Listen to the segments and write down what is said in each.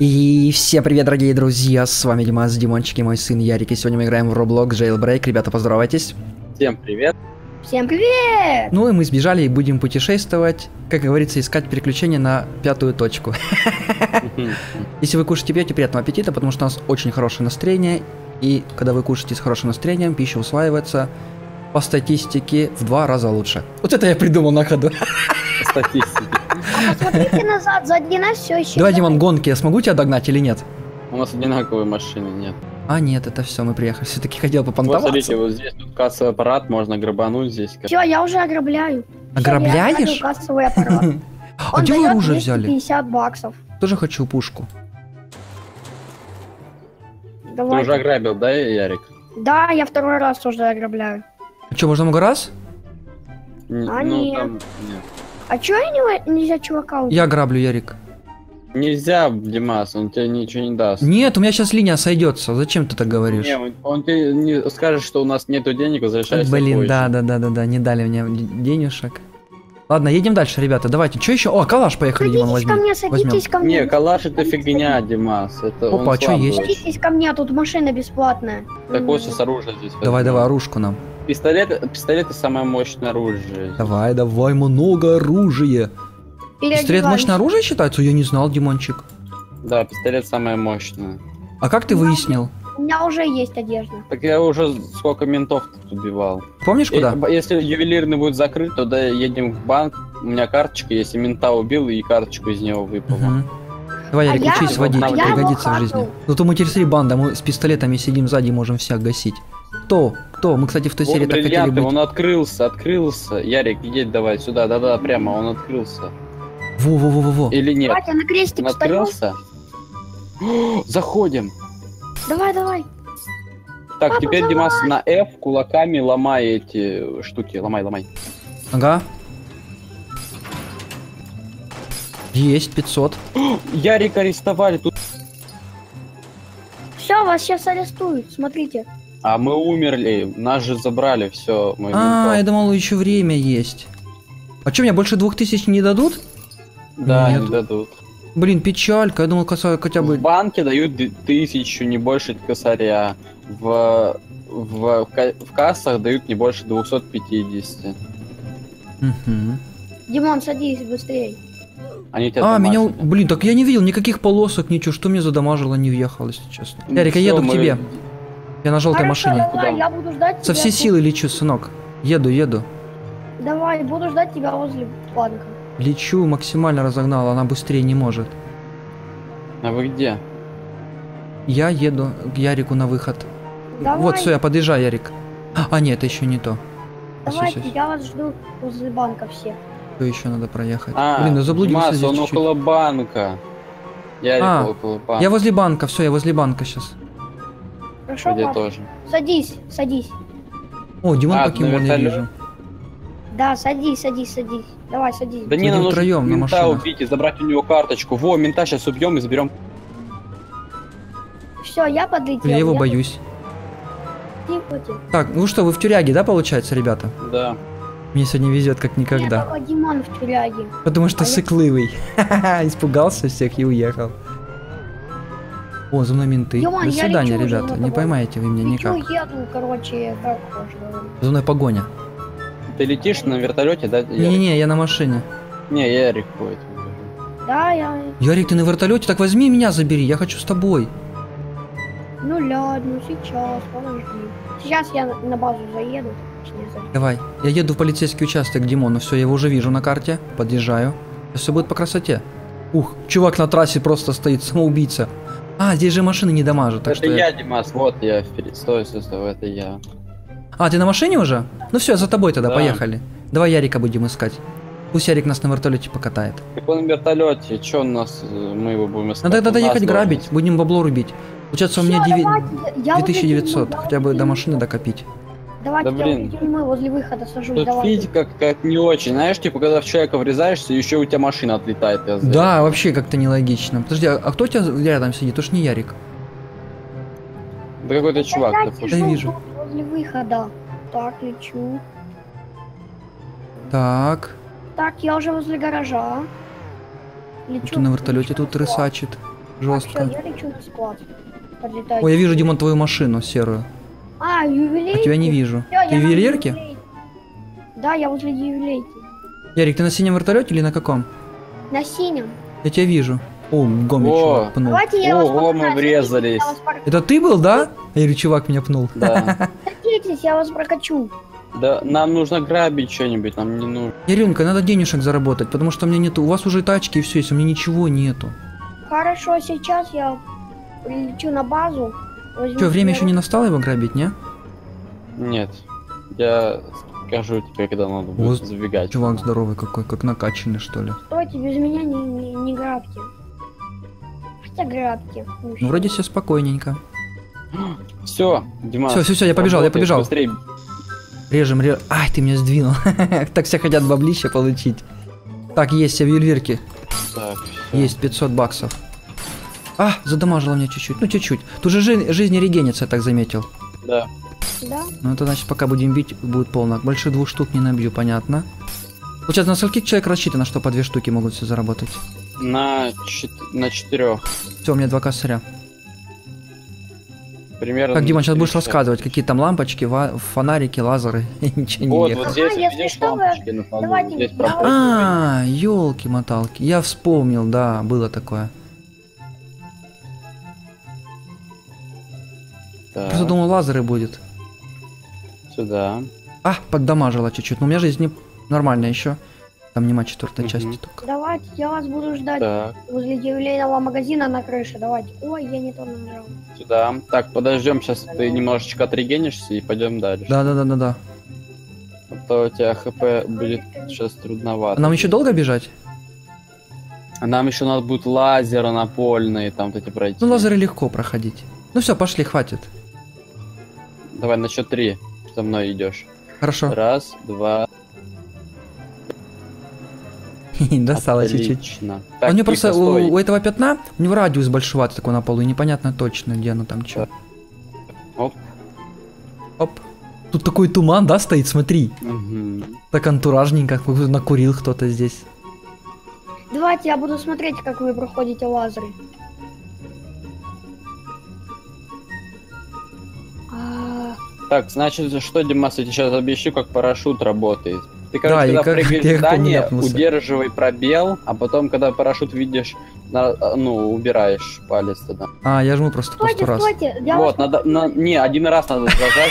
И всем привет, дорогие друзья, с вами Димас, Димончик и мой сын Ярик, и сегодня мы играем в Roblox Jailbreak. Ребята, поздоровайтесь. Всем привет. Всем привет! Ну и мы сбежали и будем путешествовать, как говорится, искать приключения на пятую точку. Если вы кушаете, пьете, приятного аппетита, потому что у нас очень хорошее настроение, и когда вы кушаете с хорошим настроением, пища усваивается по статистике в 2 раза лучше. Вот это я придумал на ходу. Статистики. Посмотрите назад, сзади нас все еще. Давай, Димон, гонки, я смогу тебя догнать или нет? У нас одинаковые машины, нет. А, нет, это все, мы приехали. Все-таки хотел Вот попонтоваться. смотрите, вот здесь тут кассовый аппарат, можно грабануть здесь. Все, я уже ограбляю. Ограбляешь? Всё, я ограбил кассовый аппарат. А Он где вы дает оружие взяли? 250 баксов. Тоже хочу пушку. Ты Давай. уже ограбил, да, Ярик? Да, я второй раз уже ограбляю. А что, можно много раз? А, ну, нет. там нет. А чё нельзя чувака убить? Я граблю, Ярик. Нельзя, Димас, он тебе ничего не даст. Нет, у меня сейчас линия сойдется. Зачем ты так говоришь? Не, он тебе не скажет, что у нас нету денег, возвращайся Блин, позже. да, не дали мне денежек. Ладно, едем дальше, ребята. Давайте. Что еще? О, калаш, поехали, Димон, Садитесь возьмем. ко мне, садитесь ко мне. Не, калаш это фигня, Димас. Это Опа, он а чё слабый есть? очень. Садитесь ко мне, тут машина бесплатная. Так вот сейчас оружие здесь. Давай, возьмем. давай, оружку нам. Пистолет самое мощное оружие. Давай, давай, много оружия. Пистолет мощное оружие считается? Я не знал, Димончик. Да, пистолет самое мощное. А как ты выяснил? У меня уже есть одежда. Так я уже сколько ментов тут убивал. Помнишь, куда? Если ювелирный будет закрыт, то да, едем в банк. У меня карточка, если мента убил, и карточку из него выпало. Мгм. Давай, Ярик, я- учись водить, я его пригодится в жизни. хакнул. Ну то мы теперь 3 банда, мы с пистолетами сидим сзади, можем всех гасить. Кто? Кто? Мы, кстати, в той Вот серии так хотели бриллианты, быть. он открылся. Ярик, едь давай сюда, да-да, прямо, он открылся. Во-во-во-во-во. Или нет? Давайте на крестик Он встаём. открылся? Заходим. Давай. Так, Папа, теперь, давай. Димас, на F кулаками ломай эти штуки. Ломай. Ага. Есть, 500. Ярик арестовали тут. Все, вас сейчас арестуют, смотрите. А мы умерли, нас же забрали, все. А, я думал, еще время есть. А что, мне больше 2000 не дадут? Да, Нет. не дадут. Блин, печалька. Я думал, хотя бы... В банке дают 1000, не больше косаря. В кассах дают не больше 250. Мгм. Димон, садись быстрее. Они тебя А, меня... дамажат. Блин, так я не видел никаких полосок, ничего. Что мне задамажило, не въехал, если честно. Ну Ярик, я всё, еду к мы- тебе. Я на желтой Хорошо, машине. давай, Куда? я буду ждать Со тебя всей тут. силы лечу, сынок. Еду. Давай, буду ждать тебя возле банка. Лечу, максимально разогнал, она быстрее не может. А вы где? Я еду к Ярику на выход. Давай, Вот, все, я подъезжаю, Ярик. А, нет, это еще не то. давайте, Всё. я вас жду возле банка все. Что еще надо проехать? А, Блин, я заблудился Димас, здесь он чуть-чуть. около банка. Ярик А, около банка. Я возле банка, все, я возле банка сейчас. Хорошо, Где пап? тоже. Садись. О, Димон А, покемон на я вертолёт? вижу. Да, садись. Давай, садись. Да не, Будем нам нужно втроём на мента машинах. убить и забрать у него карточку. Во, мента сейчас убьем и заберем. Все, я подлетел. Я его боюсь. Тихо. Так, ну что, вы в тюряге, да, получается, ребята? Да. Мне сегодня везет как Нет, никогда. только Димон в тюряге. Потому что А я- сыклывый. Испугался всех и уехал. О, за мной менты. Димон, До я свидания, лечу уже ребята. за Не тобой. поймаете вы меня Лечу, никак. еду, короче, как хочешь говорить. За мной погоня. Ты летишь на вертолете, да? Ярик? Не-не-не, я на машине. Не, Ярик ходит. Да, я... Ярик, ты на вертолете? Так возьми меня, забери, я хочу с тобой. Ну ладно, сейчас, подожди. Сейчас я на базу заеду. Точнее, заеду. Давай. Я еду в полицейский участок к Димону. Все, я его уже вижу на карте. Подъезжаю. Все будет по красоте. Ух, чувак на трассе просто стоит, самоубийца. А, здесь же машины не дамажат, так Это что я, Димас, вот я вперед. Стой, это я. А, ты на машине уже? Ну все, за тобой тогда, Да. поехали. Давай Ярика будем искать. Пусть Ярик нас на вертолете покатает. Так он на вертолете, чё у нас, мы его будем искать? Надо тогда У нас ехать должен грабить, будем бабло рубить. Получается, у меня Всё, 9... давайте, я возле 2900, тюрьмы, хотя бы возле до машины тюрьмы. докопить. Давайте Да я блин. возле тюрьмы, возле выхода сажусь, Тут давайте. физика как не очень, знаешь, типа, когда в человека врезаешься, еще у тебя машина отлетает. Да, вообще как-то нелогично. Подожди, а кто у тебя рядом сидит? Уж не Ярик. Да какой-то чувак. Я такой. Да сижу вижу. тут возле выхода. Так, лечу. Так, Так, я уже возле гаража. Лечу. кто на вертолете лечу. тут рысачит. Все, Жестко. я лечу на склад. Подлетаю. Ой, я вижу, Димон, твою машину серую. А, ювелейки? А тебя не вижу. Всё, Ты я в на ювелирке? ювелейке. Да, я возле ювелейки. Ярик, ты на синем вертолете или на каком? На синем. Я тебя вижу. О, гомик, О. чувак, пнул. Давайте я вас Ого, мы покатаю. врезались. Я вас Это ты был, да? Я говорю, чувак меня пнул. Да. Садитесь, я вас прокачу. Да, нам нужно грабить что-нибудь, нам не нужно. Яринка, надо денежек заработать, потому что у меня нету. У вас уже тачки и все есть, у меня ничего нету. Хорошо, сейчас я прилечу на базу. возьму Что, время себе еще не настало его грабить, не? Нет. Я скажу тебе, когда надо будет Вот забегать. Чувак здоровый какой, как накачанный, что ли. Стойте, без меня не грабьте. Хотя грабьте. Ну, вроде все спокойненько. Все, Димас. Всё, я побежал, работай, я побежал. Быстрее. Режем. Ай, ты меня сдвинул. Так все хотят баблища получить. Так, есть, я в ювелирке. Так, всё. Есть 500 баксов. А, задамажило меня чуть-чуть. Ну, чуть-чуть. Тут же жизнь не регенится, я так заметил. Да. Да? Ну, это значит, пока будем бить, будет полно. Больше 2 штук не набью, понятно. Получается, на скольких человек рассчитано, что по 2 штуки могут все заработать? На 4. Все, у меня 2 косаря. Примерно. Так, Дима, сейчас будешь 3 часа. рассказывать, какие там лампочки, фонарики, лазеры. Ничего не Вот, ехал. вот здесь Ага, если видишь что, вы- лампочки на полу. давайте, Здесь давайте. пропустим. А, елки-моталки. Я вспомнил, да, было такое. Так, Просто думал, лазеры будет. сюда. А, поддамажило чуть-чуть. Но у меня жизнь не нормальная еще. Там нема 4-й Мгм. части только. Давайте, я вас буду ждать Так, возле ювелейного магазина на крыше. Давайте. Ой, я не то нажал. сюда. Так, подождем, сейчас ты немножечко отрегенишься и пойдем дальше. Да. А то у тебя хп будет сейчас трудновато. А нам еще долго бежать? А нам еще надо будет лазеры напольные там вот эти пройти. Ну, лазеры легко проходить. Ну все, пошли, хватит. Давай на счет 3 со мной идешь. Хорошо. 1, 2. Достало чуть-чуть. Отлично. А Так, у него тихо, просто, стой. у этого пятна, у него радиус большеватый такой на полу, и непонятно точно, где оно там что. Оп. Оп. Тут такой туман, да, стоит, смотри. Мгм. Так антуражненько, как будто накурил кто-то здесь. Давайте, я буду смотреть, как вы проходите лазеры. А, Так, значит, что, Димас, я тебе сейчас объясню, как парашют работает. Ты, Да, короче, и когда как- прыгаешь я в как здание, ляпнулся. удерживай пробел, а потом, когда парашют видишь, убираешь палец туда. А, я жму просто по 100 стойте, раз. стойте. Я Вот, вас... надо, не, один раз надо зажать.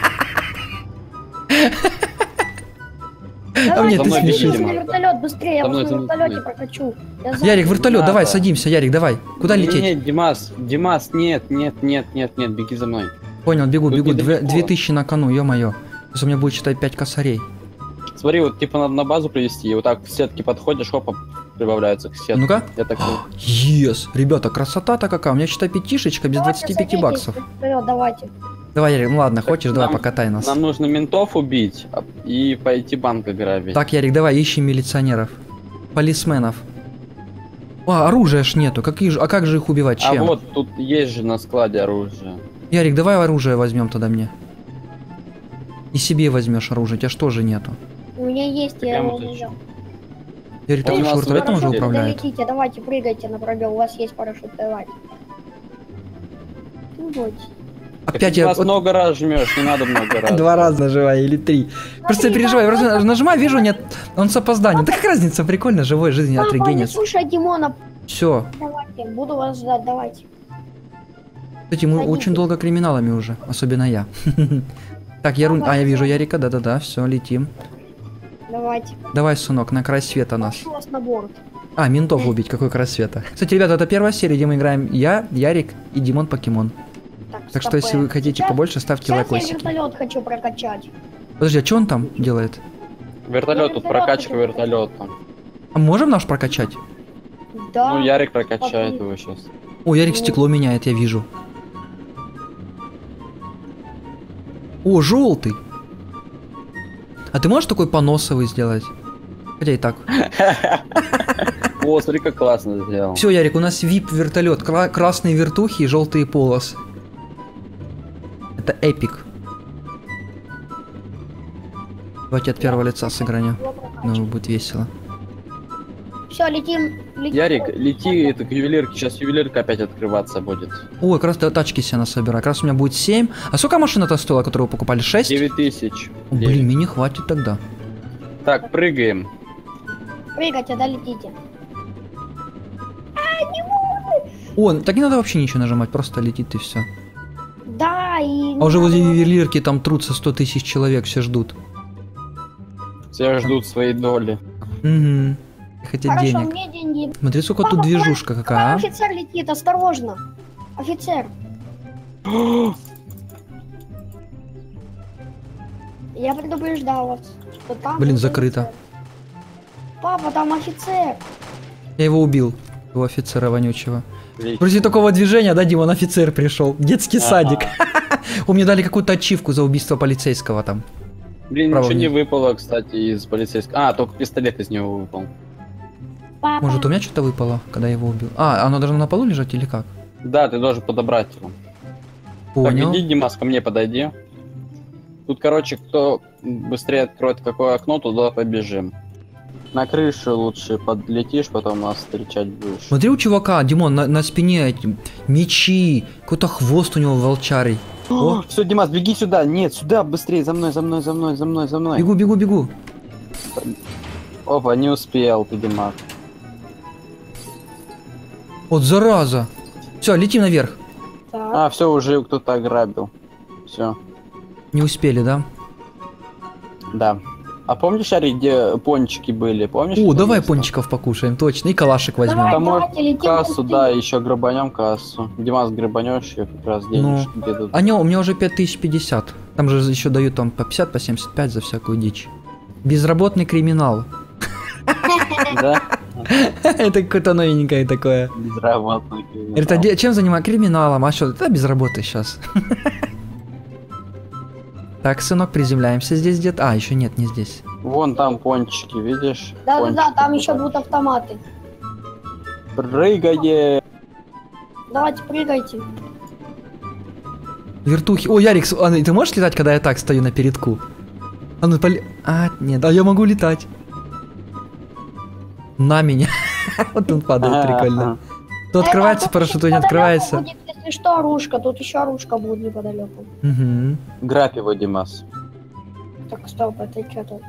А мне За ты мной смешишь. беги, на Дима. вертолет, быстрее, я За вас мной, на за мной, вертолете за мной. прокачу. Я за- Ярик, вертолет, Надо. давай, садимся, Ярик, давай. Куда Не, лететь? Нет, Димас, нет, беги за мной. Понял, бегу, Тут бегу. недалеко. 2000 на кону, ё-моё. Сейчас у меня будет, считай, 5 косарей. Смотри, вот типа надо на базу привести, и вот так к сетке подходишь, хопа, прибавляется к сетке. Ну-ка. Я так Ес, ребята, красота-то какая. У меня, считай, пятишечка без Давайте, 25 садитесь, баксов. вперед, давайте. Давай, Ярик, ну ладно, хочешь, давай нам- покатай нас. Нам нужно ментов убить и пойти банк ограбить. Так, Ярик, давай, ищем милиционеров. Полисменов. А, оружия ж нету. А как же их убивать? А Чем? вот тут есть же на складе оружие. Ярик, давай оружие возьмем тогда мне. И себе возьмешь оружие, у тебя ж тоже нету. У меня есть, я Прямо его зачем? взял. Ярик, ты У что, нас вертолетом уже парашют управляет? Долетите, давайте, прыгайте на пробел, у вас есть парашют, давайте. Ну, вот. Опять Ты я... вас вот много раз жмешь, не надо много раз. 2 раза нажимаю или 3. Просто я переживаю, просто нажимаю, вижу, нет, он с опозданием. Так какая разница, прикольно, живой жизни Папа, не отрегенится. слушай Димона, Все. давайте, буду вас ждать, давайте. Кстати, мы Садитесь. очень долго криминалами уже, особенно я. Так, я я вижу Ярика, да-да-да, все, летим. Давайте. Давай, сынок, на край света нас. Прошу вас на борт. А, ментов убить, какой край света. Кстати, ребята, это первая серия, где мы играем я, Ярик и Димон Покемон. Так что, если вы хотите Сейчас- побольше, ставьте Сейчас я лайкосики. вертолет хочу прокачать. Подожди, а что он там делает? Вертолет, тут Вертолет прокачка хочу. вертолета. А можем наш прокачать? Да. Ну, Ярик прокачает Посмотри. его сейчас. О, Ярик стекло меняет, я вижу. О, желтый. А ты можешь такой поносовый сделать? Хотя и так. О, смотри, как классно сделал. Все, Ярик, у нас VIP вертолет. Красные вертухи и желтые полосы. Это эпик. Давайте от первого лица сыгранем. Ну, будет весело. Все, летим. Ярик, лети это к ювелирке, сейчас ювелирка опять открываться будет. Ой, как раз тачки себе насобираю. Как раз у меня будет 7. А сколько машина-то стоила, которую вы покупали? 6? 9000. Блин, мне не хватит тогда. Так, прыгаем. Прыгайте, да, летите. О, так не надо вообще ничего нажимать, просто летит и все. Да, и... А уже возле ювелирки там трутся 100 тысяч человек, все ждут. Все ждут своей доли. Угу. Хотят Хорошо, денег. мне деньги. Смотри, сколько Папа, тут движушка Какой какая, а? офицер летит, осторожно. Офицер. Я предупреждал вас, что там... Блин, будет закрыто. офицер. Папа, там офицер. Я его убил, его офицера вонючего. Отлично. После такого движения, да, Димон, офицер пришел. Детский Ага. садик. У меня дали какую-то ачивку за убийство полицейского там. Блин, Право ничего не вниз. выпало, кстати, из полицейского. А, только пистолет из него выпал. Папа. Может, у меня что-то выпало, когда я его убил? А, оно должно на полу лежать или как? Да, ты должен подобрать его. Понял. Так, иди, Димас, ко мне подойди. Тут, короче, кто быстрее откроет какое окно, туда побежим. На крышу лучше подлетишь, потом нас встречать будешь. Смотри, у чувака, Димон, на спине эти мечи, какой-то хвост у него волчарий. О, Все, Димас, беги сюда. Нет, сюда, быстрее, за мной, за мной, за мной, за мной, за мной. бегу, бегу, бегу. Опа, не успел ты, Димас. Вот зараза. Все, летим наверх. Так. А, все, уже кто-то ограбил. Все, Не успели, да? да. А помнишь, Ари, где пончики были? Помнишь? О, это давай место? пончиков покушаем, точно. И калашик возьмем. Давай. Там может Давайте, летим кассу, быстрее. да, еще грабанем кассу. Димас, грабанешь, и как раз денежки где-то. А не, у меня уже 5050. Там же еще дают там по 50, по 75 за всякую дичь. Безработный криминал. Да? Это какое-то новенькое такое. Безработный. Говорит, а чем занимаюсь? Криминалом. А что? Да без работы сейчас. Так, сынок, приземляемся здесь где-то. А, еще нет, не здесь. Вон там пончики, видишь? Да-да-да, Пончики там еще туда. будут автоматы. Прыгай! Давайте, прыгайте. Вертухи. О, Ярик, ты можешь летать, когда я так стою на передку? А ну А, нет, а я могу летать. На меня. Вот он падает, прикольно. То открывается тут парашют, то не неподалеку открывается. будет, если что, оружка. Тут еще оружка будет неподалеку. Угу. Грабь его, Димас. Так, стоп, это что тут?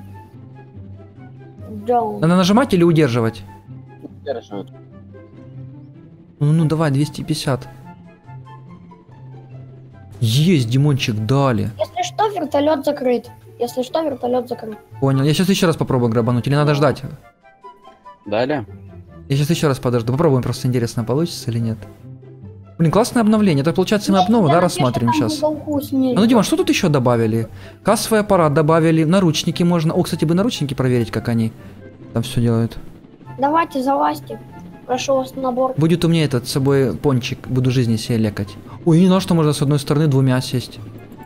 Down. Надо нажимать или удерживать? Держит. Ну, давай, 250. Есть, Димончик, дали. Если что, вертолет закрыт. Если что, вертолет закрыт. Понял. Я сейчас еще раз попробую грабануть, или надо ждать? Далее? Я сейчас еще раз подожду. Попробуем, просто интересно, получится или нет. Блин, классное обновление. Это получается мы обнову, да, рассматриваем сейчас. Ну, Дима, что тут еще добавили? Кассовый аппарат добавили, наручники можно. О, кстати, бы наручники проверить, как они там все делают. Давайте, залазьте. Прошу вас на борт. Будет у меня этот с собой пончик, буду жизни себе лекать. Ой, не знал, что можно с одной стороны двумя сесть.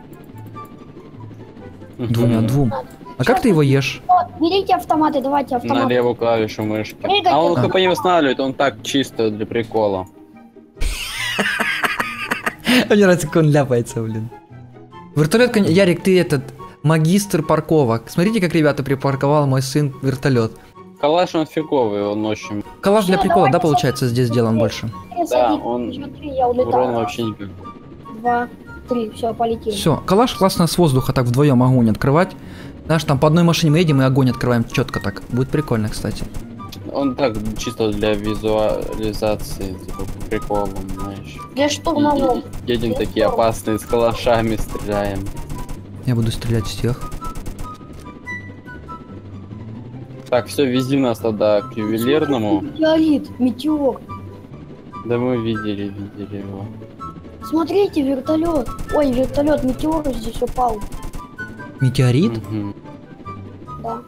Двум. А как ты его ешь? Вот, берите автоматы, давайте На автоматы. левую клавишу мышки. Прыгайте. А он только не восстанавливает, он так чисто для прикола. Мне нравится, как он ляпается, блин. Вертолет, Ярик, ты этот магистр парковок. Смотрите, как ребята припарковал мой сын вертолет. Калаш он фиговый, он очень... Калаш для Всё, прикола, да, давайте получается, здесь сделан больше. Да, он Я улетаю. урон вообще никак. 2, 3, все, полетели. Все, калаш классно с воздуха так вдвоем огонь открывать. Знаешь, там по одной машине мы едем и огонь открываем четко так. Будет прикольно, кстати. Он так чисто для визуализации, типа по приколам, знаешь. Для штурмового. Едем такие опасные, с калашами стреляем. Я буду стрелять всех. Так, все, вези нас тогда к ювелирному. Метеорит, метеор. Да мы видели его. Смотрите, вертолет. Ой, вертолет, метеор здесь упал. Метеорит? Мгм. Да.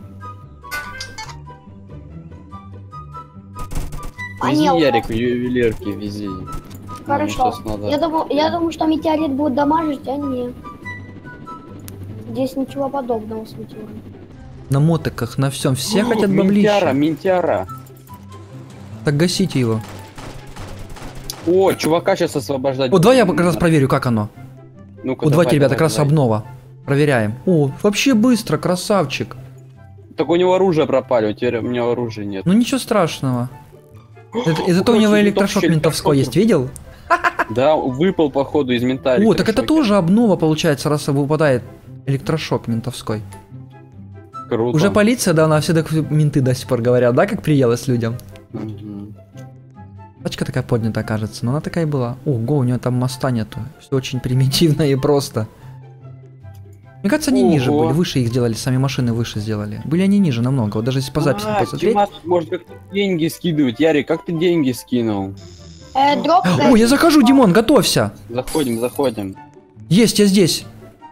Вези, упал. Ярик, в ювелирке вези. Хорошо. Ну, сейчас надо... Я думаю, что метеорит будет дамажить, а нет. Здесь ничего подобного с метеором. На мотоках, на всем. Все хотят Минтяра, баблища. Минтяра. Так гасите его. О, чувака сейчас освобождать. О, давай я как раз проверю, как оно. Ну-ка, О, давайте, давай, ребята, как раз давай. обнова. Проверяем. О, вообще быстро, красавчик. Так у него оружие пропали, у него оружия нет. Ну ничего страшного. Зато у него короче, электрошок электрошок ментовской есть, видел? Да, выпал походу из ментаря. О, так это тоже обнова получается, раз выпадает электрошок ментовской. Круто. Уже полиция, да, она все так менты до сих пор говорят, да, как приелось людям. Мгм. Тачка такая поднятая, кажется, но она такая и была. Ого, у нее там моста нету. Все очень примитивно и просто. Мне кажется, они ниже Ого. были, выше их сделали, сами машины выше сделали. Были они ниже намного, вот даже если по записям посмотреть. Тимас, может как-то деньги скидывать. Ярик, как ты деньги скинул? Дроп. О, я захожу, Димон, готовься. Заходим. Есть, я здесь.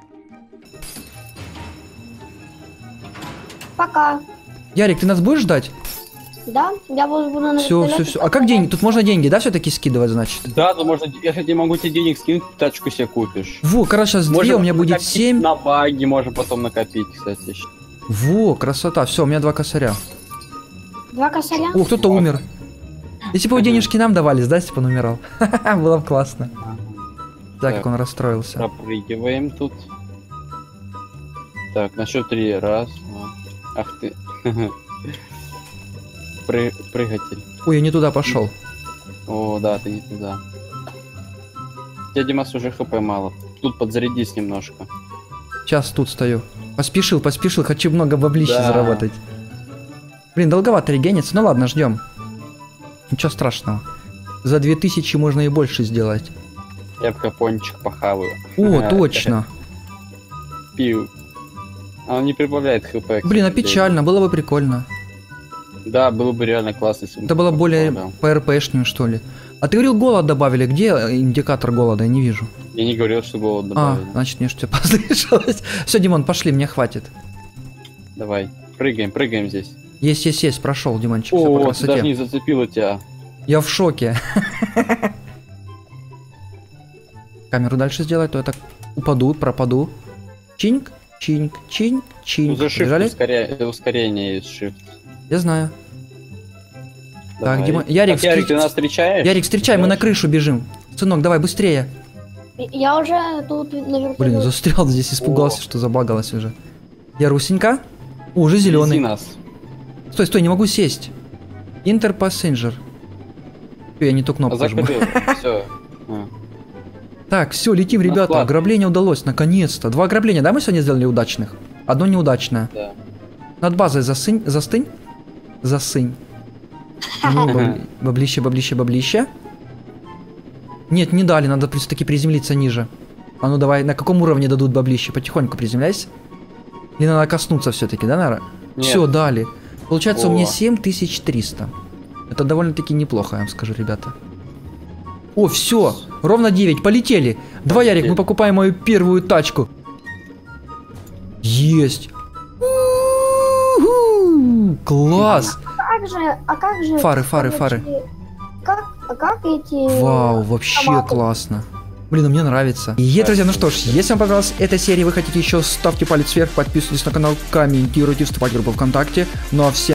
Пока. Ярик, ты нас будешь ждать? Да, я буду на Все. вертолете. А как деньги? Тут можно деньги, да, все-таки скидывать, значит? Да, то можно, я кстати могу тебе денег скинуть, тачку себе купишь. Во, короче, сейчас 2, у меня будет накопить 7. На баги можно потом накопить, кстати. еще. Во, красота. Все, у меня 2 косаря. 2 косаря. О, кто-то умер. Если бы денежки нам давались, да, Степан умирал? Было бы классно. Да, как он расстроился. Пропрыгиваем тут. Так, на счет 3. Раз, два. Ах ты. Прыгатель. Ой, я не туда пошел. О, да, ты не туда. Дядя Димас уже хп мало. Тут подзарядись немножко. Сейчас тут стою. Поспешил, хочу много баблища Да. заработать. Блин, долговато регенится. Ну ладно, ждем. Ничего страшного. За 2000 можно и больше сделать. Я пока пончик похаваю. О, точно. Пью. А он не прибавляет хп. Блин, а кстати, печально, было бы прикольно. Да, было бы реально классно, если бы Это было он более добавлял. по-РПшнему, что ли. А ты говорил, голод добавили. Где индикатор голода? Я не вижу. Я не говорил, что голод А, добавили. значит, мне что-то послышалось. Все, Димон, пошли, мне хватит. Давай, прыгаем здесь. Есть, прошел, Димончик, все по О, ты даже красоте. не зацепила тебя. Я в шоке. Камеру дальше сделать, то я так упаду, пропаду. Чинк, Ну, за Бежали? shift ускорение есть shift. Я знаю. Давай. Димон- Ярик, Так, Ярик, ты нас встречаешь? Ярик, встречай, мы на крышу бежим. Сынок, давай быстрее. Я уже тут на вертолете. Блин, застрял здесь, испугался, О. что забагалось уже. Я русенька. О, уже Вези зеленый. нас. Стой, не могу сесть. Enter Passenger. Я не ту кнопку жму. Закрыл. Все. Так, все, летим, ребята. склад. Ограбление удалось, наконец-то. 2 ограбления, да, мы сегодня сделали удачных? Одно неудачное. Да. Над базой застынь. Ну, баблище. Нет, не дали, надо таки приземлиться ниже. А ну давай, на каком уровне дадут баблище? Потихоньку приземляйся. Или надо коснуться все-таки, да, наверное? Нет. Все, дали. Получается, у меня О. 7300. Это довольно-таки неплохо, я вам скажу, ребята. О, все, ровно 9, полетели. Давай, Ярик, мы покупаем мою первую тачку. Есть. У-ху! Класс. Как же... Фары. Как эти... Вау, вообще автоматы? классно. Блин, мне нравится. И, друзья, ну что ж, если вам понравилась эта серия, вы хотите еще, ставьте палец вверх, подписывайтесь на канал, комментируйте, вступайте в группу ВКонтакте. Ну а всем